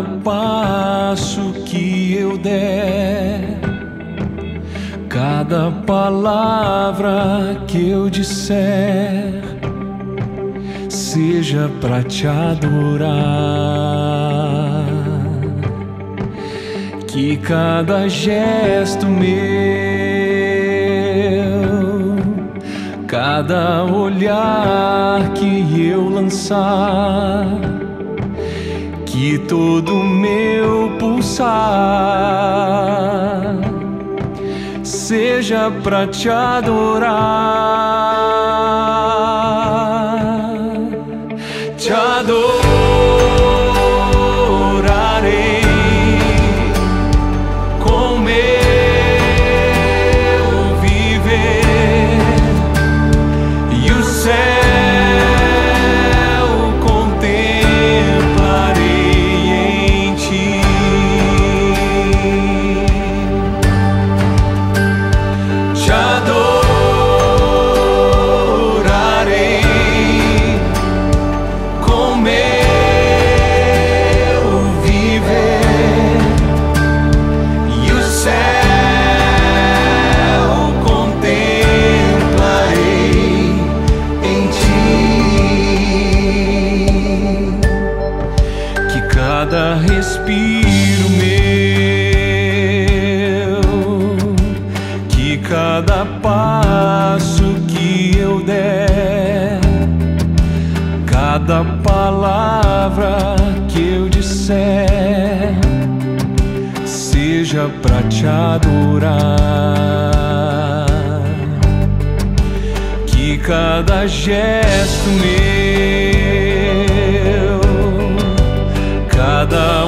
cada passo que eu der, cada palavra que eu disser, seja pra te adorar. Que cada gesto meu, cada olhar que eu lançar, que todo meu pulsar seja pra te adorar. Te adorarei com meu viver, e o céu contemplarei em ti. Te adorarei com meu viver, e o céu contemplarei em ti. Que cada respiro meu, que cada passo que eu der, cada palavra que eu disser, seja pra te adorar. Que cada gesto meu, cada